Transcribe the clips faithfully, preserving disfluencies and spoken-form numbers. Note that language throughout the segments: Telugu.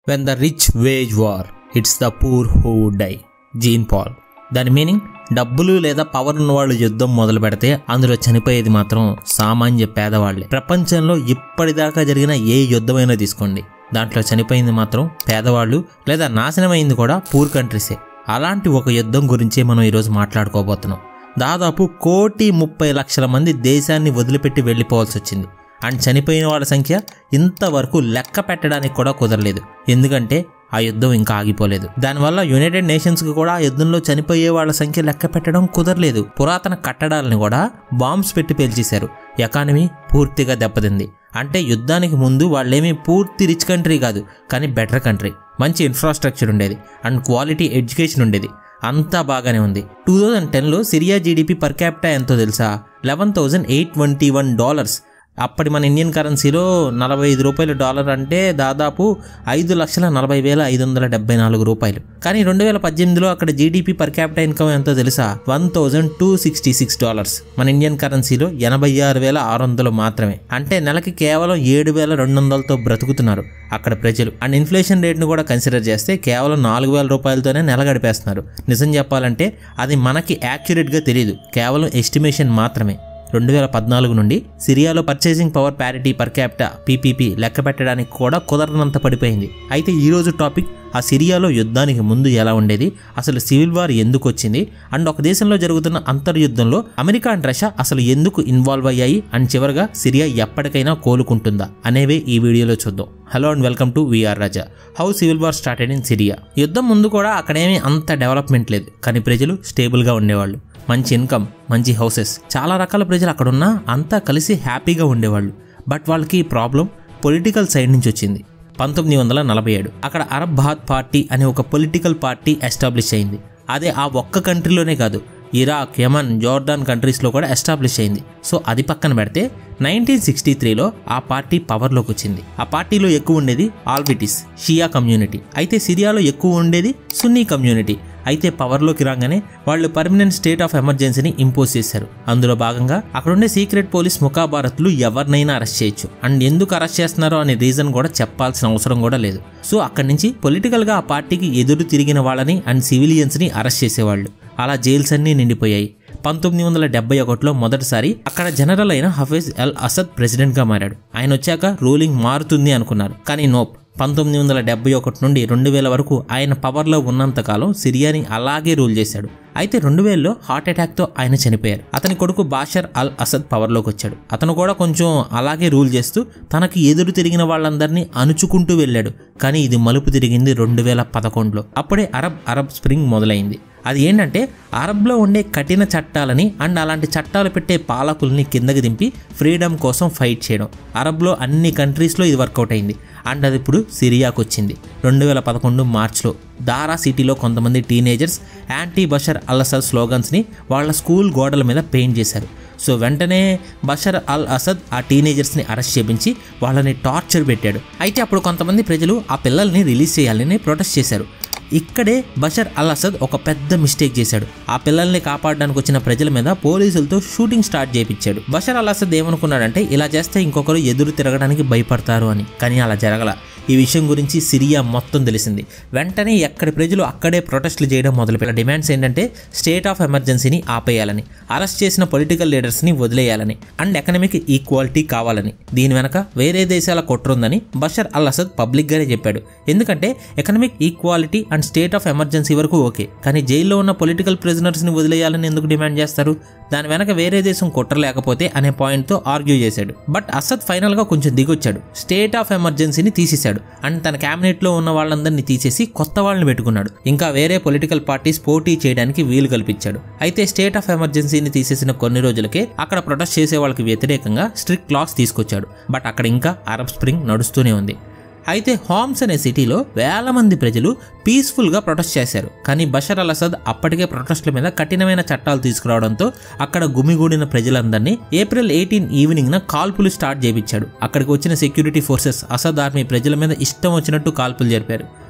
When the rich wage war, it's the poor who die. Jean Paul. దాని మీనింగ్, డబ్బులు లేదా పవర్ ఉన్న వాళ్ళు యుద్ధం మొదలు పెడితే అందులో చనిపోయేది మాత్రం సామాన్య పేదవాళ్లే. ప్రపంచంలో ఇప్పటిదాకా జరిగిన ఏ యుద్ధమైనా తీసుకోండి, దాంట్లో చనిపోయింది మాత్రం పేదవాళ్ళు లేదా నాశనమైంది కూడా పూర్ కంట్రీసే. అలాంటి ఒక యుద్ధం గురించే మనం ఈరోజు మాట్లాడుకోబోతున్నాం. దాదాపు కోటి ముప్పై లక్షల మంది దేశాన్ని వదిలిపెట్టి వెళ్ళిపోవాల్సి వచ్చింది. అండ్ చనిపోయిన వాళ్ళ సంఖ్య ఇంతవరకు లెక్క పెట్టడానికి కూడా కుదరలేదు, ఎందుకంటే ఆ యుద్ధం ఇంకా ఆగిపోలేదు. దానివల్ల యునైటెడ్ నేషన్స్కి కూడా ఆ యుద్ధంలో చనిపోయే వాళ్ళ సంఖ్య లెక్క పెట్టడం కుదరలేదు. పురాతన కట్టడాలను కూడా బాంబ్స్ పెట్టి పేల్చేశారు. ఎకానమీ పూర్తిగా దెబ్బతింది. అంటే యుద్ధానికి ముందు వాళ్ళేమీ పూర్తి రిచ్ కంట్రీ కాదు, కానీ బెటర్ కంట్రీ. మంచి ఇన్ఫ్రాస్ట్రక్చర్ ఉండేది అండ్ క్వాలిటీ ఎడ్యుకేషన్ ఉండేది. అంతా బాగానే ఉంది. టూ థౌజండ్ టెన్లో సిరియా జీడిపి పర్ క్యాపిటా ఎంతో తెలుసా? Eleven thousand eight twenty one dollars. అప్పటి మన ఇండియన్ కరెన్సీలో నలభై ఐదు రూపాయల డాలర్ అంటే దాదాపు ఐదు లక్షల నలభై వేల ఐదు వందల డెబ్బై నాలుగు రూపాయలు. కానీ రెండు వేల పద్దెనిమిదిలో అక్కడ జీడిపి పర్ క్యాపిటా ఇన్కమ్ ఎంతో తెలుసా? One thousand two sixty six dollars. మన ఇండియన్ కరెన్సీలో ఎనభై ఆరు వేల ఆరు వందలు మాత్రమే. అంటే నెలకి కేవలం ఏడు వేల రెండు వందలతో బ్రతుకుతున్నారు అక్కడ ప్రజలు. అండ్ ఇన్ఫ్లేషన్ రేట్ను కూడా కన్సిడర్ చేస్తే కేవలం నాలుగు వేల రూపాయలతోనే నెల గడిపేస్తున్నారు. నిజం చెప్పాలంటే అది మనకి యాక్యురేట్గా తెలియదు, కేవలం ఎస్టిమేషన్ మాత్రమే. రెండు వేల పద్నాలుగు నుండి సిరియాలో purchasing power parity per capita PPP లెక్క పెట్టడానికి కూడా కుదరనంత పడిపోయింది. అయితే ఈరోజు టాపిక్ ఆ సిరియాలో యుద్ధానికి ముందు ఎలా ఉండేది, అసలు సివిల్ వార్ ఎందుకు వచ్చింది, అండ్ ఒక దేశంలో జరుగుతున్న అంతర్యుద్ధంలో అమెరికా అండ్ రష్యా అసలు ఎందుకు ఇన్వాల్వ్ అయ్యాయి, అండ్ చివరిగా సిరియా ఎప్పటికైనా కోలుకుంటుందా అనేవే ఈ వీడియోలో చూద్దాం. Hello and welcome to VR Raja. How civil war started in Syria. యుద్ధం ముందు కూడా అక్కడేమీ అంత డెవలప్మెంట్ లేదు, కానీ ప్రజలు స్టేబుల్గా ఉండేవాళ్ళు. మంచి ఇన్కమ్, మంచి హౌసెస్, చాలా రకాల ప్రజలు అక్కడున్నా అంతా కలిసి హ్యాపీగా ఉండేవాళ్ళు. బట్ వాళ్ళకి ప్రాబ్లం పొలిటికల్ సైడ్ నుంచి వచ్చింది. పంతొమ్మిది వందల నలభై ఏడు అక్కడ అరబ్ బాత్ పార్టీ అనే ఒక పొలిటికల్ పార్టీ ఎస్టాబ్లిష్ అయింది. అదే ఆ ఒక్క కంట్రీలోనే కాదు, ఇరాక్, యమన్, జోర్డాన్ కంట్రీస్లో కూడా ఎస్టాబ్లిష్ అయింది. సో అది పక్కన పెడితే నైన్టీన్ సిక్స్టీ త్రీలో ఆ పార్టీ పవర్లోకి వచ్చింది. ఆ పార్టీలో ఎక్కువ ఉండేది ఆల్విటిస్, షియా కమ్యూనిటీ. అయితే సిరియాలో ఎక్కువ ఉండేది సున్నీ కమ్యూనిటీ. అయితే పవర్లోకి రాగానే వాళ్ళు పర్మనెంట్ స్టేట్ ఆఫ్ ఎమర్జెన్సీని ఇంపోజ్ చేశారు. అందులో భాగంగా అక్కడుండే సీక్రెట్ పోలీస్ ముఖాబారత్లు ఎవరినైనా అరెస్ట్ చేయొచ్చు. అండ్ ఎందుకు అరెస్ట్ చేస్తున్నారో అనే రీజన్ కూడా చెప్పాల్సిన అవసరం కూడా లేదు. సో అక్కడి నుంచి పొలిటికల్గా ఆ పార్టీకి ఎదురు తిరిగిన వాళ్ళని అండ్ సివిలియన్స్ని అరెస్ట్ చేసేవాళ్ళు. అలా జైల్స్ అన్నీ నిండిపోయాయి. పంతొమ్మిది వందల డెబ్బై ఒకటిలో మొదటిసారి అక్కడ జనరల్ అయిన హఫీజ్ అల్ అసద్ ప్రెసిడెంట్గా మారాడు. ఆయన వచ్చాక రూలింగ్ మారుతుంది అనుకున్నారు, కానీ నోప్. పంతొమ్మిది వందల డెబ్బై ఒకటి నుండి రెండు వేల వరకు ఆయన పవర్లో ఉన్నంతకాలం సిరియాని అలాగే రూల్ చేశాడు. అయితే రెండు వేలలో హార్ట్ అటాక్తో ఆయన చనిపోయారు. అతని కొడుకు బాషర్ అల్ అసద్ పవర్లోకి వచ్చాడు. అతను కూడా కొంచెం అలాగే రూల్ చేస్తూ తనకి ఎదురు తిరిగిన వాళ్ళందరినీ అణుచుకుంటూ వెళ్ళాడు. కానీ ఇది మలుపు తిరిగింది రెండు వేల పదకొండులో. అప్పుడే అరబ్ అరబ్ స్ప్రింగ్ మొదలైంది. అది ఏంటంటే అరబ్లో ఉండే కఠిన చట్టాలని అండ్ అలాంటి చట్టాలు పెట్టే పాలకుల్ని కిందకి దింపి ఫ్రీడమ్ కోసం ఫైట్ చేయడం. అరబ్లో అన్ని కంట్రీస్లో ఇది వర్కౌట్ అయింది. అండ్ అది ఇప్పుడు సిరియాకు వచ్చింది. రెండు వేల పదకొండు మార్చ్లో దారా సిటీలో కొంతమంది teenagers anti Bashar al Assad స్లోగన్స్ని వాళ్ళ స్కూల్ గోడల మీద పెయింట్ చేశారు. సో వెంటనే బషర్ అల్ అసద్ ఆ టీనేజర్స్ని అరెస్ట్ చేయించి వాళ్ళని టార్చర్ పెట్టాడు. అయితే అప్పుడు కొంతమంది ప్రజలు ఆ పిల్లల్ని రిలీజ్ చేయాలని ప్రొటెస్ట్ చేశారు. ఇక్కడే బషర్ అల్ అసద్ ఒక పెద్ద మిస్టేక్ చేశాడు. ఆ పిల్లల్ని కాపాడడానికి వచ్చిన ప్రజల మీద పోలీసులతో షూటింగ్ స్టార్ట్ చేయించాడు. బషర్ అల్ అసద్ ఏమనుకున్నాడంటే ఇలా చేస్తే ఇంకొకరు ఎదురు తిరగడానికి భయపడతారు అని. కానీ అలా జరగల. ఈ విషయం గురించి సిరియా మొత్తం తెలిసింది. వెంటనే ఎక్కడి ప్రజలు అక్కడే ప్రొటెస్టులు చేయడం మొదలుపెట్టారు. డిమాండ్స్ ఏంటంటే స్టేట్ ఆఫ్ ఎమర్జెన్సీని ఆపేయాలని, అరెస్ట్ చేసిన పొలిటికల్ లీడర్స్ని వదిలేయాలని, అండ్ ఎకనామిక్ ఈక్వాలిటీ కావాలని. దీని వెనక వేరే దేశాల కుట్రుందని బషర్ అల్ అసద్ పబ్లిక్గానే చెప్పాడు. ఎందుకంటే economic equality and state of emergency వరకు ఓకే, కానీ జైల్లో ఉన్న పొలిటికల్ ప్రిజనర్స్ని వదిలేయాలని ఎందుకు డిమాండ్ చేస్తారు? దాని వెనక వేరే దేశం కుట్ర లేకపోతే అనే పాయింట్తో ఆర్గ్యూ చేశాడు. బట్ అసద్ ఫైనల్గా కొంచెం దిగొచ్చాడు. స్టేట్ ఆఫ్ ఎమర్జెన్సీని తీసేశాడు అండ్ తన క్యాబినెట్లో ఉన్న వాళ్ళందరినీ తీసేసి కొత్త వాళ్ళని పెట్టుకున్నాడు. ఇంకా వేరే పొలిటికల్ పార్టీస్ పోటీ చేయడానికి వీలు కల్పించాడు. అయితే స్టేట్ ఆఫ్ ఎమర్జెన్సీని తీసేసిన కొన్ని రోజులకే అక్కడ ప్రొటెస్ట్ చేసే వాళ్ళకి వ్యతిరేకంగా స్ట్రిక్ట్ లాస్ తీసుకొచ్చాడు. బట్ అక్కడ ఇంకా అరబ్ స్ప్రింగ్ నడుస్తూనే ఉంది. అయితే హోమ్స్ అనే సిటీలో వేల మంది ప్రజలు పీస్ఫుల్గా ప్రొటెస్ట్ చేశారు. కానీ బషర్ అల్ అసద్ అప్పటికే ప్రొటెస్ట్ల మీద కఠినమైన చట్టాలు తీసుకురావడంతో అక్కడ గుమిగూడిన ప్రజలందరినీ ఏప్రిల్ ఎయిటీన్ ఈవినింగ్న కాల్పులు స్టార్ట్ చేయించాడు. అక్కడికి వచ్చిన సెక్యూరిటీ ఫోర్సెస్ అసద్ ఆర్మీ ప్రజల మీద ఇష్టం వచ్చినట్టు కాల్పులు జరిపారు.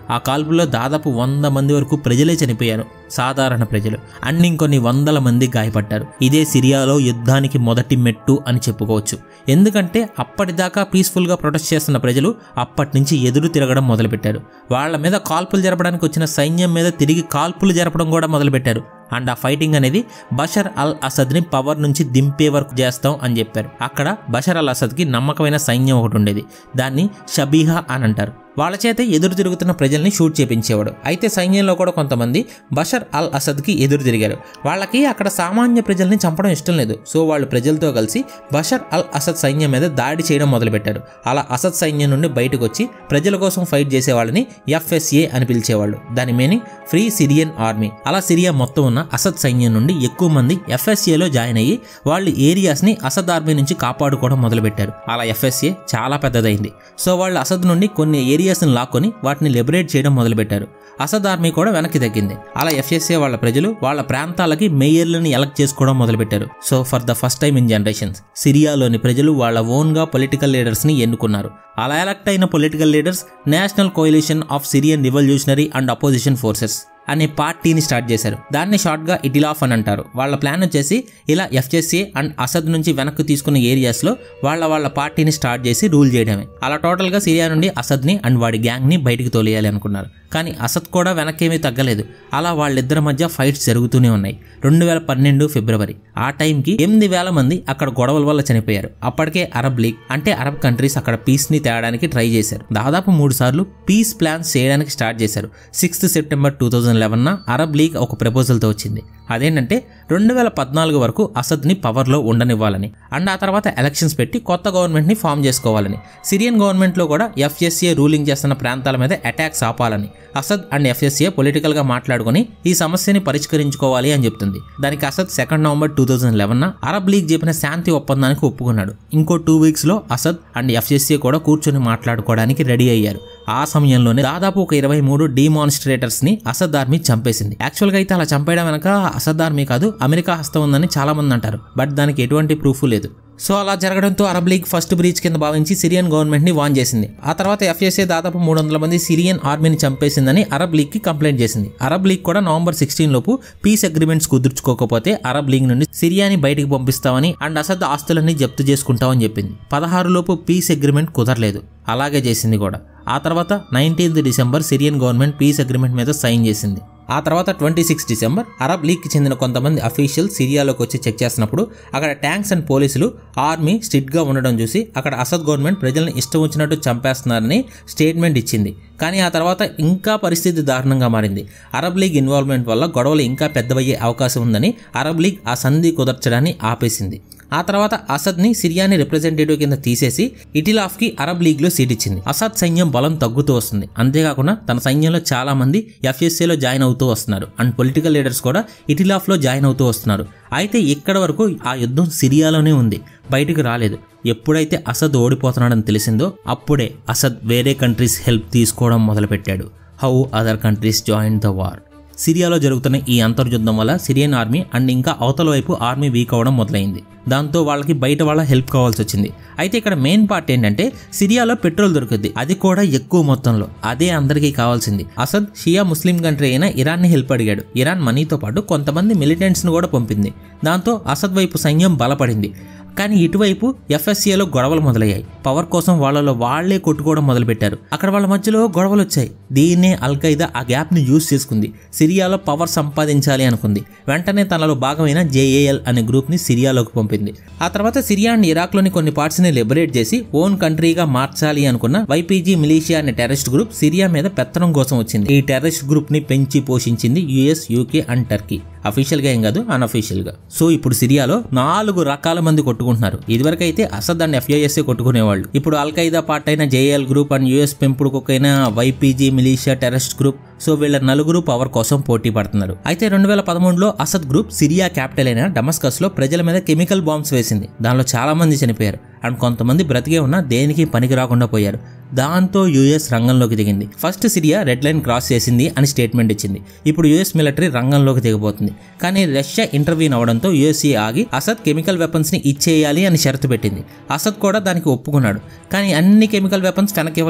ఆ కాల్పుల్లో దాదాపు వంద మంది వరకు ప్రజలే చనిపోయారు, సాధారణ ప్రజలు. అండ్ ఇంకొన్ని వందల మంది గాయపడ్డారు. ఇదే సిరియాలో యుద్ధానికి మొదటి మెట్టు అని చెప్పుకోవచ్చు. ఎందుకంటే అప్పటిదాకా పీస్ఫుల్గా ప్రొటెస్ట్ చేస్తున్న ప్రజలు అప్పటి నుంచి ఎదురు తిరగడం మొదలుపెట్టారు. వాళ్ళ మీద కాల్పులు జరపడానికి వచ్చిన సైన్యం మీద తిరిగి కాల్పులు జరపడం కూడా మొదలుపెట్టారు. అండ్ ఆ ఫైటింగ్ అనేది బషర్ అల్ అసద్ని పవర్ నుంచి దింపే వరకు చేస్తాం అని చెప్పారు. అక్కడ బషర్ అల్ అసద్కి నమ్మకమైన సైన్యం ఒకటి ఉండేది. దాన్ని షబీహా అని అంటారు. వాళ్ళ చేత ఎదురు తిరుగుతున్న ప్రజల్ని షూట్ చేపించేవాడు. అయితే సైన్యంలో కూడా కొంతమంది బషర్ అల్ అసద్కి ఎదురు తిరిగారు. వాళ్ళకి అక్కడ సామాన్య ప్రజల్ని చంపడం ఇష్టం లేదు. సో వాళ్ళు ప్రజలతో కలిసి బషర్ అల్ అసద్ సైన్యం మీద దాడి చేయడం మొదలుపెట్టారు. అలా అసద్ సైన్యం నుండి బయటకు వచ్చి ప్రజల కోసం ఫైట్ చేసే వాళ్ళని ఎఫ్ఎస్ఏ అని పిలిచేవాళ్ళు. దాని మీనింగ్ ఫ్రీ సిరియన్ ఆర్మీ. అలా సిరియా మొత్తం ఉన్న అసద్ సైన్యం నుండి ఎక్కువ మంది ఎఫ్ఎస్ఏలో జాయిన్ అయ్యి వాళ్ళు ఏరియాస్ని అసద్ ఆర్మీ నుంచి కాపాడుకోవడం మొదలుపెట్టారు. అలా ఎఫ్ఎస్ఏ చాలా పెద్దదైంది. సో వాళ్ళు అసద్ నుండి కొన్ని ఏరియాస్ని లాక్కొని వాటిని లిబరేట్ చేయడం మొదలుపెట్టారు. అసద్ ఆర్మీ కూడా వెనక్కి తగ్గింది. అలా ఎఫ్ఎస్ఏ వాళ్ళ ప్రజలు వాళ్ళ ప్రాంతాలకి మేయర్లను ఎలక్ట్ చేసుకోవడం మొదలుపెట్టారు. So for the first time in generations సిరియాలోని ప్రజలు వాళ్ళ ఓన్గా పొలిటికల్ లీడర్స్ని ఎన్నుకున్నారు. అలా ఎలక్ట్ అయిన political leaders national coalition of Syrian revolutionary and opposition forces అనే పార్టీని స్టార్ట్ చేశారు. దాన్ని షార్ట్గా ఇటిలాఫ్ అని అంటారు. వాళ్ళ ప్లాన్ వచ్చేసి ఇలా ఎఫ్ఎస్ఏ అండ్ అసద్ నుంచి వెనక్కి తీసుకున్న ఏరియాస్లో వాళ్ళ వాళ్ళ పార్టీని స్టార్ట్ చేసి రూల్ చేయడమే. అలా టోటల్గా సిరియా నుండి అసద్ని అండ్ వాడి గ్యాంగ్ని బయటికి తోలేయాలి అనుకున్నారు. కానీ అసద్ కూడా వెనక్కేమీ తగ్గలేదు. అలా వాళ్ళిద్దరి మధ్య ఫైట్స్ జరుగుతూనే ఉన్నాయి. రెండు వేల పన్నెండు ఫిబ్రవరి ఆ టైంకి ఎనిమిది వేల మంది అక్కడ గొడవల వల్ల చనిపోయారు. అప్పటికే అరబ్ లీగ్ అంటే అరబ్ కంట్రీస్ అక్కడ పీస్ని తేయడానికి ట్రై చేశారు. దాదాపు మూడు సార్లు పీస్ ప్లాన్స్ చేయడానికి స్టార్ట్ చేశారు. Sixth September two thousand eleven Arab league ఒక ప్రపోజల్తో వచ్చింది. అదేంటంటే రెండు వేల పద్నాలుగు వరకు అసద్ని పవర్లో ఉండనివ్వాలని అండ్ ఆ తర్వాత ఎలక్షన్స్ పెట్టి కొత్త గవర్నమెంట్ని ఫామ్ చేసుకోవాలని. సిరియన్ గవర్నమెంట్లో కూడా ఎఫ్ఎస్ఏ రూలింగ్ చేస్తున్న ప్రాంతాల మీద అటాక్స్ ఆపాలని అసద్ అండ్ ఎఫ్ఎస్ఏ పొలిటికల్గా మాట్లాడుకుని ఈ సమస్యని పరిష్కరించుకోవాలి అని చెప్తుంది. దానికి Assad second November two thousand eleven Arab league చెప్పిన శాంతి ఒప్పందానికి ఒప్పుకున్నాడు. ఇంకో టూ వీక్స్లో అసద్ అండ్ ఎఫ్ఎస్ఏ కూడా కూర్చొని మాట్లాడుకోవడానికి రెడీ అయ్యారు. ఆ సమయంలోనే దాదాపు ఒక ఇరవై మూడు డిమాన్స్ట్రేటర్స్ ని అసద్ ఆర్మీ చంపేసింది. యాక్చువల్ గా అయితే అలా చంపేయడం వెనక అసద్ ఆర్మీ కాదు అమెరికా హస్తం ఉందని చాలా మంది అంటారు. బట్ దానికి ఎటువంటి ప్రూఫ్ లేదు. సో అలా జరగడంతో అరబ్ లీగ్ ఫస్ట్ బ్రీచ్ కింద భావించి సిరియన్ గవర్నమెంట్ ని వాన్ చేసింది. ఆ తర్వాత ఎఫ్ఎస్ఏ దాదాపు మూడు వందల మంది సిరియన్ ఆర్మీని చంపేసిందని అరబ్ లీగ్ కి కంప్లైంట్ చేసింది. అరబ్ లీగ్ కూడా నవంబర్ సిక్స్టీన్ లోపు పీస్ అగ్రిమెంట్స్ కుదుర్చుకోకపోతే అరబ్ లీగ్ నుండి సిరియాని బయటికి పంపిస్తామని అండ్ అసద్ ఆస్తులన్నీ జప్తు చేసుకుంటామని చెప్పింది. పదహారు లోపు పీస్ అగ్రిమెంట్ కుదరలేదు. అలాగే చేసింది కూడా. ఆ తర్వాత nineteenth December Syrian government peace agreement మీద సైన్ చేసింది. ఆ తర్వాత ట్వంటీ సిక్స్ డిసెంబర్ అరబ్ లీగ్కి చెందిన కొంతమంది అఫీషియల్ సిరియాలోకి వచ్చి చెక్ చేసినప్పుడు అక్కడ ట్యాంక్స్ అండ్ పోలీసులు ఆర్మీ స్ట్రిక్ట్గా ఉండడం చూసి అక్కడ అసద్ గవర్నమెంట్ ప్రజల్ని ఇష్టం వచ్చినట్టు చంపేస్తున్నారని స్టేట్మెంట్ ఇచ్చింది. కానీ ఆ తర్వాత ఇంకా పరిస్థితి దారుణంగా మారింది. అరబ్ లీగ్ ఇన్వాల్వ్మెంట్ వల్ల గొడవలు ఇంకా పెద్దవయ్యే అవకాశం ఉందని అరబ్ లీగ్ ఆ సంధి కుదర్చడాన్ని ఆపేసింది. ఆ తర్వాత అసద్ని సిరియాని రిప్రజెంటేటివ్ కింద తీసేసి ఇటిలాఫ్కి అరబ్ లీగ్లో సీట్ ఇచ్చింది. అసద్ సైన్యం బలం తగ్గుతూ వస్తుంది. అంతేకాకుండా తన సైన్యంలో చాలా మంది ఎఫ్ఎస్ఏలో జాయిన్ అవుతూ వస్తున్నారు అండ్ పొలిటికల్ లీడర్స్ కూడా ఇటిలాఫ్లో జాయిన్ అవుతూ వస్తున్నారు. అయితే ఇక్కడ వరకు ఆ యుద్ధం సిరియాలోనే ఉంది, బయటకు రాలేదు. ఎప్పుడైతే అసద్ ఓడిపోతున్నాడని తెలిసిందో అప్పుడే అసద్ వేరే కంట్రీస్ హెల్ప్ తీసుకోవడం మొదలుపెట్టాడు. How other countries join the war. సిరియాలో జరుగుతున్న ఈ అంతర్యుద్ధం వల్ల సిరియన్ ఆర్మీ అండ్ ఇంకా అవతల వైపు ఆర్మీ వీక్ అవ్వడం మొదలైంది. దాంతో వాళ్ళకి బయట వాళ్ళ హెల్ప్ కావాల్సి వచ్చింది. అయితే ఇక్కడ మెయిన్ పార్ట్ ఏంటంటే సిరియాలో పెట్రోల్ దొరుకుద్ది, అది కూడా ఎక్కువ మొత్తంలో. అదే అందరికీ కావాల్సింది. అసద్ షియా ముస్లిం కంట్రీ అయిన ఇరాన్ని హెల్ప్ అడిగాడు. ఇరాన్ మనీతో పాటు కొంతమంది మిలిటెంట్స్ను కూడా పంపింది. దాంతో అసద్ వైపు సైన్యం బలపడింది. కానీ ఇటువైపు ఎఫ్ఎస్ఏలో గొడవలు మొదలయ్యాయి. పవర్ కోసం వాళ్ళలో వాళ్లే కొట్టుకోవడం మొదలుపెట్టారు. అక్కడ వాళ్ళ మధ్యలో గొడవలు వచ్చాయి. దీన్నే అల్ఖైదా ఆ గ్యాప్ ని యూజ్ చేసుకుంది. సిరియాలో పవర్ సంపాదించాలి అనుకుంది. వెంటనే తనలో భాగమైన జేఏఎల్ అనే గ్రూప్ ని సిరియాలోకి పంపింది. ఆ తర్వాత సిరియా అండ్ ఇరాక్ లోని కొన్ని పార్ట్స్ ని లిబరేట్ చేసి ఓన్ కంట్రీగా మార్చాలి అనుకున్న వైపీజీ మిలీషియా అనే టెర్రరిస్ట్ గ్రూప్ సిరియా మీద పెత్తనం కోసం వచ్చింది. ఈ టెర్రరిస్ట్ గ్రూప్ ని పెంచి పోషించింది US, UK and Turkey. Official గా ఏం కాదు, అన్అఫీషియల్ గా. సో ఇప్పుడు సిరియాలో నాలుగు రకాల మంది కొట్టుకుంటున్నారు. ఇదివరకు అయితే అసద్ అండ్ ఎఫ్ఐఎస్ఏ కొట్టుకునేవాళ్ళు. ఇప్పుడు అల్ఖైదా పార్ట్ అయిన జేఎల్ గ్రూప్ అండ్ యుఎస్ పెంపుడు కుక్కైన YPG militia terrorist group. So వీళ్ళ నలుగురు పవర్ కోసం పోటీ పడుతున్నారు. అయితే రెండు వేల పదమూడులో అసద్ గ్రూప్ సిరియా క్యాపిటల్ అయిన డమస్కస్ లో ప్రజల మీద కెమికల్ బాంబ్స్ వేసింది. దానిలో చాలా మంది చనిపోయారు అండ్ కొంతమంది బ్రతికే ఉన్నా దేనికి పనికి రాకుండా పోయారు. దాంతో యుఎస్ రంగంలోకి దిగింది. First Syria red line cross చేసింది అని స్టేట్మెంట్ ఇచ్చింది. ఇప్పుడు యుఎస్ మిలిటరీ రంగంలోకి దిగబోతుంది. కానీ రష్యా ఇంటర్వ్యూన్ అవడంతో యుఎస్ఏ ఆగి అసద్ కెమికల్ వెపన్స్ ని ఇచ్చేయాలి అని షరతు పెట్టింది. అసద్ కూడా దానికి ఒప్పుకున్నాడు. కానీ అన్ని కెమికల్ వెపన్స్ వెనక్కి ఇవ్వలేదు.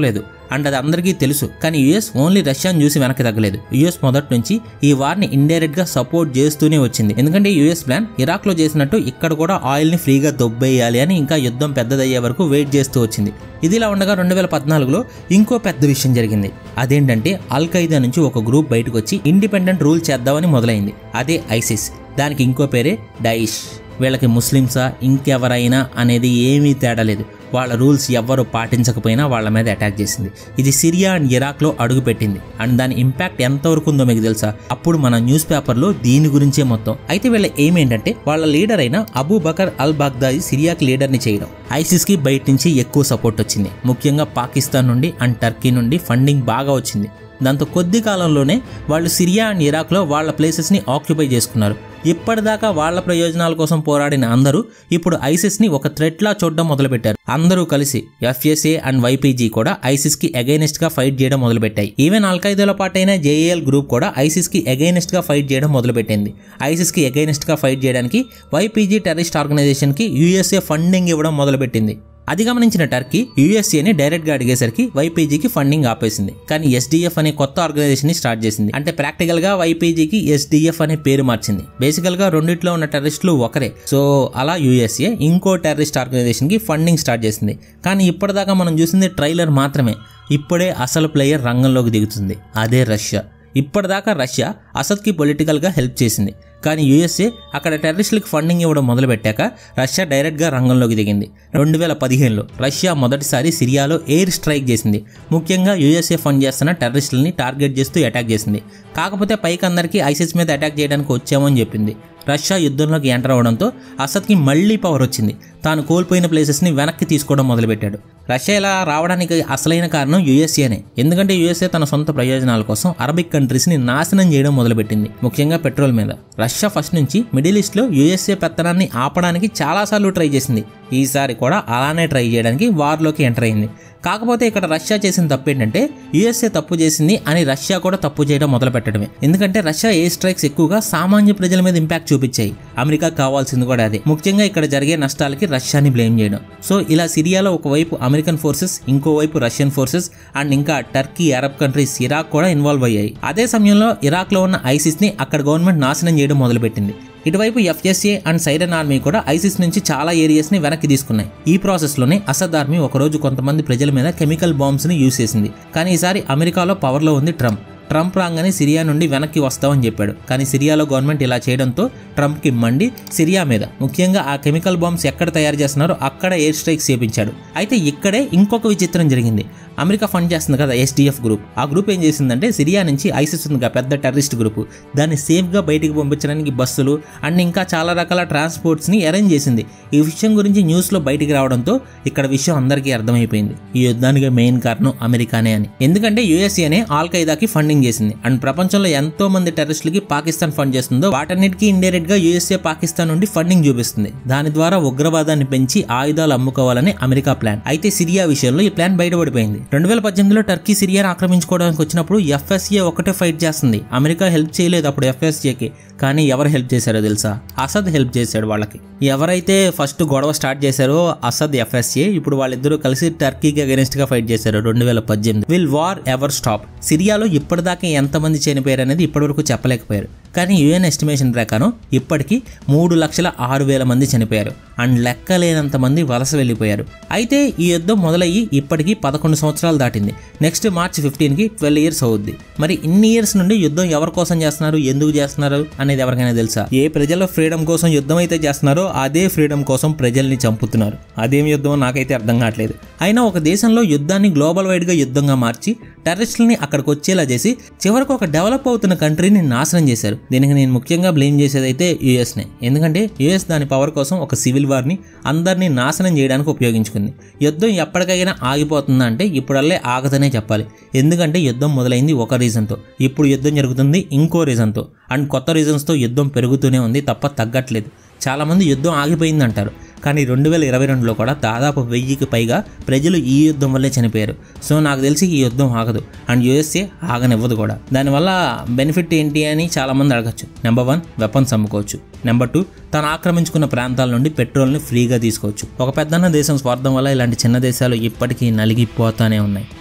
అండ్ అది అందరికీ తెలుసు. కానీ యుఎస్ ఓన్లీ రష్యాను చూసి వెనక్కి తగ్గలేదు. యుఎస్ మొదటి నుంచి ఈ వార్ ని ఇండైరెక్ట్ గా సపోర్ట్ చేస్తూనే వచ్చింది. ఎందుకంటే యుఎస్ ప్లాన్ ఇరాక్ లో చేసినట్టు ఇక్కడ కూడా ఆయిల్ ని ఫ్రీగా దొబ్బేయాలి అని ఇంకా యుద్ధం పెద్దదయ్యే వరకు వెయిట్ చేస్తూ వచ్చింది. ఇదిలా ఉండగా రెండు వేల పద్నాలుగులో ఇంకో పెద్ద విషయం జరిగింది. అదేంటంటే అల్ ఖైదా నుంచి ఒక గ్రూప్ బయటకు వచ్చి ఇండిపెండెంట్ రూల్ చేద్దామని మొదలైంది. అదే ఐసిస్. దానికి ఇంకో పేరే డైష్. వీళ్ళకి ముస్లిమ్సా ఇంకెవరైనా అనేది ఏమీ తేడా లేదు. వాళ్ళ రూల్స్ ఎవ్వరు పాటించకపోయినా వాళ్ళ మీద అటాక్ చేసింది. ఇది సిరియా అండ్ ఇరాక్లో అడుగు పెట్టింది. అండ్ దాని ఇంపాక్ట్ ఎంతవరకు ఉందో మీకు తెలుసా? అప్పుడు మన న్యూస్ పేపర్లో దీని గురించే మొత్తం. అయితే వీళ్ళ ఎయిమ్ ఏంటంటే వాళ్ళ లీడర్ అయిన అబూ బకర్ అల్ బాగ్దాది సిరియాకి లీడర్ని చేయడం. ఐసిస్కి బయట నుంచి ఎక్కువ సపోర్ట్ వచ్చింది. ముఖ్యంగా పాకిస్తాన్ నుండి అండ్ టర్కీ నుండి ఫండింగ్ బాగా వచ్చింది. దాంతో కొద్ది కాలంలోనే వాళ్ళు సిరియా అండ్ ఇరాక్లో వాళ్ళ ప్లేసెస్ని ఆక్యుపై చేసుకున్నారు. ఇప్పటిదాకా వాళ్ళ ప్రయోజనాల కోసం పోరాడిన అందరూ ఇప్పుడు ఐసిస్ ని ఒక థ్రెట్ లా చూడడం మొదలుపెట్టారు. అందరూ కలిసి ఎఫ్ఎస్ఏ అండ్ వైపీజీ కూడా ఐసిస్ కి అగైనెస్ట్ గా ఫైట్ చేయడం మొదలుపెట్టాయి. ఈవెన్ అల్ ఖైదాలో పాటైన జేఏఎల్ గ్రూప్ కూడా ఐసిస్ కి అగైనెస్ట్ గా ఫైట్ చేయడం మొదలుపెట్టింది. ఐసిస్ కి అగైనెస్ట్ గా ఫైట్ చేయడానికి వైపీజీ టెర్రరిస్ట్ ఆర్గనైజేషన్ కి యూఎస్ఏ ఫండింగ్ ఇవ్వడం మొదలుపెట్టింది. అది గమనించిన టర్కీ యూఎస్ఏని డైరెక్ట్ గా అడిగేసరికి వైపీజీకి ఫండింగ్ ఆపేసింది. కానీ ఎస్డిఎఫ్ అనే కొత్త ఆర్గనైజేషన్ ని స్టార్ట్ చేసింది. అంటే ప్రాక్టికల్ గా వైపీజీకి ఎస్డిఎఫ్ అనే పేరు మార్చింది. బేసికల్ గా రెండిట్లో ఉన్న టెర్రరిస్టులు ఒకరే. సో అలా యూఎస్ఏ ఇంకో టెర్రరిస్ట్ ఆర్గనైజేషన్ కి ఫండింగ్ స్టార్ట్ చేసింది. కానీ ఇప్పటిదాకా మనం చూసింది ట్రైలర్ మాత్రమే. ఇప్పుడే అసలు ప్లేయర్ రంగంలోకి దిగుతుంది. అదే రష్యా. ఇప్పటిదాకా రష్యా అసద్కి పొలిటికల్ గా హెల్ప్ చేసింది. కానీ యూఎస్ఏ అక్కడ టెర్రరిస్టులకు ఫండింగ్ ఇవ్వడం మొదలుపెట్టాక రష్యా డైరెక్ట్గా రంగంలోకి దిగింది. రెండు వేల పదిహేనులో రష్యా మొదటిసారి సిరియాలో ఎయిర్ స్ట్రైక్ చేసింది. ముఖ్యంగా యూఎస్ఏ ఫండ్ చేస్తున్న టెర్రరిస్టులని టార్గెట్ చేస్తూ అటాక్ చేసింది. కాకపోతే పైకి అందరికీ ఐసిస్ మీద అటాక్ చేయడానికి వచ్చామని చెప్పింది. రష్యా యుద్ధంలోకి ఎంటర్ అవడంతో అసద్కి మళ్లీ పవర్ వచ్చింది. తాను కోల్పోయిన ప్లేసెస్ని వెనక్కి తీసుకోవడం మొదలుపెట్టాడు. రష్యా ఇలా రావడానికి అసలైన కారణం యూఎస్ఏనే. ఎందుకంటే యూఎస్ఏ తన సొంత ప్రయోజనాల కోసం అరబిక్ కంట్రీస్ని నాశనం చేయడం మొదలుపెట్టింది, ముఖ్యంగా పెట్రోల్ మీద. రష్యా ఫస్ట్ నుంచి మిడిల్ ఈస్ట్లో యూఎస్ఏ పెత్తనాన్ని ఆపడానికి చాలాసార్లు ట్రై చేసింది. ఈసారి కూడా అలానే ట్రై చేయడానికి వార్లోకి ఎంటర్ అయింది. కాకపోతే ఇక్కడ రష్యా చేసిన తప్పు ఏంటంటే యూఎస్ఏ తప్పు చేసింది అని రష్యా కూడా తప్పు చేయడం మొదలు పెట్టడమే. ఎందుకంటే రష్యా ఎయిర్ స్ట్రైక్స్ ఎక్కువగా సామాన్య ప్రజల మీద ఇంపాక్ట్ చూపించాయి. అమెరికా కావాల్సింది కూడా అదే. ముఖ్యంగా ఇక్కడ జరిగే నష్టాలకి రష్యాని బ్లేమ్ చేయడం. సో ఇలా సిరియాలో ఒకవైపు అమెరికన్ ఫోర్సెస్, ఇంకోవైపు రష్యన్ ఫోర్సెస్ అండ్ ఇంకా టర్కీ, అరబ్ కంట్రీస్, ఇరాక్ కూడా ఇన్వాల్వ్ అయ్యాయి. అదే సమయంలో ఇరాక్ లో ఉన్న ఐసిస్ ని అక్కడ గవర్నమెంట్ నాశనం చేయడం మొదలుపెట్టింది. ఇటువైపు ఎఫ్ఎస్ఏ అండ్ సైరన్ ఆర్మీ కూడా ఐసిస్ నుంచి చాలా ఏరియాస్ ని వెనక్కి తీసుకున్నాయి. ఈ ప్రాసెస్ లోనే అసద్ ఆర్మీ ఒకరోజు కొంతమంది ప్రజల మీద కెమికల్ బాంబ్స్ ని యూజ్ చేసింది. కానీ ఈసారి అమెరికాలో పవర్ లో ఉంది ట్రంప్. ట్రంప్ రాగానే సిరియా నుండి వెనక్కి వస్తామని చెప్పాడు. కానీ సిరియాలో గవర్నమెంట్ ఇలా చేయడంతో ట్రంప్కి మండి సిరియా మీద, ముఖ్యంగా ఆ కెమికల్ బాంబ్స్ ఎక్కడ తయారు చేస్తున్నారో అక్కడ ఎయిర్ స్ట్రైక్స్ చేపించాడు. అయితే ఇక్కడే ఇంకొక విచిత్రం జరిగింది. అమెరికా ఫండ్ చేస్తుంది కదా ఎస్డిఎఫ్ గ్రూప్. ఆ గ్రూప్ ఏం చేసిందంటే సిరియా నుంచి ఐసిస్ ఉందిగా పెద్ద టెర్రరిస్ట్ గ్రూప్, దాన్ని సేఫ్గా బయటికి పంపించడానికి బస్సులు అండ్ ఇంకా చాలా రకాల ట్రాన్స్పోర్ట్స్ని అరేంజ్ చేసింది. ఈ విషయం గురించి న్యూస్లో బయటికి రావడంతో ఇక్కడ విషయం అందరికీ అర్థమైపోయింది. ఈ యుద్ధానికి మెయిన్ కారణం అమెరికానే అని. ఎందుకంటే యూఎస్ఏనే ఆల్ ఖైదాకి ఫండింగ్ చేసింది. అండ్ ప్రపంచంలో ఎంతో మంది టెర్రరిస్టులకి పాకిస్తాన్ ఫండ్ చేస్తుందో వాటన్నిటికీ ఇండైరెక్ట్ గా యూఎస్ఏ పాకిస్తాన్ నుండి ఫండింగ్ చూపిస్తుంది. దాని ద్వారా ఉగ్రవాదాన్ని పెంచి ఆయుధాలు అమ్ముకోవాలని అమెరికా ప్లాన్. అయితే సిరియా విషయంలో ఈ ప్లాన్ బయటపడిపోయింది. రెండు వేల పద్దెనిమిదిలో టర్కీ సిరియాను ఆక్రమించుకోవడానికి వచ్చినప్పుడు ఎఫ్ఎస్ఏ ఒకటే ఫైట్ చేస్తుంది. అమెరికా హెల్ప్ చేయలేదు అప్పుడు ఎఫ్ఎస్ఏకి. కానీ ఎవరు హెల్ప్ చేశారో తెలుసా? అసద్ హెల్ప్ చేశాడు వాళ్ళకి. ఎవరైతే ఫస్ట్ గొడవ స్టార్ట్ చేశారో అసద్, ఎఫ్ఎస్ఏ, ఇప్పుడు వాళ్ళిద్దరూ కలిసి టర్కీకి అగెనిస్ట్ గా ఫైట్ చేశారు రెండు వేల పద్దెనిమిది. Will war ever stop? సిరియాలో ఇప్పటిదాకా ఎంతమంది చనిపోయారు అనేది ఇప్పటివరకు చెప్పలేకపోయారు. కానీ యుఎన్ ఎస్టిమేషన్ ప్రకారం ఇప్పటికీ మూడు లక్షల ఆరు వేల మంది చనిపోయారు అండ్ లెక్కలేనంత మంది వలస వెళ్ళిపోయారు. అయితే ఈ యుద్ధం మొదలయ్యి ఇప్పటికీ పదకొండు సంవత్సరాలు దాటింది. నెక్స్ట్ మార్చ్ ఫిఫ్టీన్ కి ట్వెల్వ్ ఇయర్స్ అవుద్ది. మరి ఇన్ని ఇయర్స్ నుండి యుద్ధం ఎవరి కోసం చేస్తున్నారు, ఎందుకు చేస్తున్నారు అనేది ఎవరికైనా తెలుసా? ఏ ప్రజల ఫ్రీడమ్ కోసం యుద్ధం అయితే చేస్తున్నారో అదే ఫ్రీడమ్ కోసం ప్రజల్ని చంపుతున్నారు. అదేం యుద్ధం నాకైతే అర్థం కావట్లేదు. అయినా ఒక దేశంలో యుద్ధాన్ని గ్లోబల్ వైడ్ గా యుద్ధంగా మార్చి టెర్రరిస్టులని అక్కడికి వచ్చేలా చేసి చివరికి ఒక డెవలప్ అవుతున్న కంట్రీని నాశనం చేశారు. దీనికి నేను ముఖ్యంగా బ్లేమ్ చేసేదైతే యూఎస్నే. ఎందుకంటే యూఎస్ దాని పవర్ కోసం ఒక సివిల్ వార్ని అందరినీ నాశనం చేయడానికి ఉపయోగించుకుంది. యుద్ధం ఎప్పటికైనా ఆగిపోతుందా అంటే ఇప్పుడల్లే ఆగదనే చెప్పాలి. ఎందుకంటే యుద్ధం మొదలైంది ఒక రీజన్తో, ఇప్పుడు యుద్ధం జరుగుతుంది ఇంకో రీజన్తో అండ్ కొత్త రీజన్స్తో యుద్ధం పెరుగుతూనే ఉంది తప్ప తగ్గట్లేదు. చాలామంది యుద్ధం ఆగిపోయింది అంటారు. కానీ రెండు వేల ఇరవై రెండులో కూడా దాదాపు వెయ్యికి పైగా ప్రజలు ఈ యుద్ధం వల్లే చనిపోయారు. సో నాకు తెలిసి ఈ యుద్ధం ఆగదు అండ్ యూఎస్ఏ ఆగనివ్వదు కూడా. దానివల్ల బెనిఫిట్ ఏంటి అని చాలామంది అడగచ్చు. నెంబర్ వన్, వెపన్స్ అమ్ముకోవచ్చు. నెంబర్ టూ, తను ఆక్రమించుకున్న ప్రాంతాల నుండి పెట్రోల్ని ఫ్రీగా తీసుకోవచ్చు. ఒక పెద్దన్న దేశం స్వార్థం వల్ల ఇలాంటి చిన్న దేశాలు ఇప్పటికీ నలిగిపోతానే ఉన్నాయి.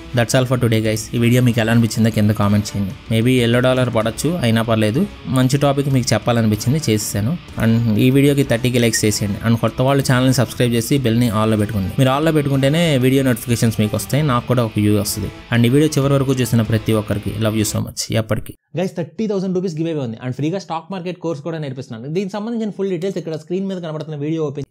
That's all for today guys. ఈ వీడియో మీకు ఎలా అనిపించిందో కింద కామెంట్ చేయండి. మేబీ ఎల్లో డాలర్ పడచ్చు, అయినా పర్లేదు. మంచి టాపిక్ మీకు చెప్పాలనిపించింది, చేసేసాను. అండ్ ఈ వీడియోకి థర్టీకి లైక్స్ చేసేయండి. అండ్ కొత్త వాళ్ళు ఛానల్ని సబ్స్క్రైబ్ చేసి బెల్ని ఆల్లో పెట్టుకోండి. మీరు ఆల్లో పెట్టుకుంటేనే వీడియో నోటిఫికేషన్స్ మీకు వస్తాయి, నాకు కూడా ఒక వ్యూ వస్తుంది. అండ్ ఈ వీడియో చివరి వరకు చూసిన ప్రతి ఒక్కరికి లవ్ యూ సో మచ్. ఎప్పటికీ guys thirty thousand rupees give away ఉంది. అండ్ ఫ్రీగా స్టాక్ మార్కెట్ కోర్స్ కూడా నేర్పిస్తున్నాను. దీనికి సంబంధించిన ఫుల్ డీటెయిల్స్ ఇక్కడ స్క్రీన్ మీద కనబడుతున్న వీడియో ఓపెన్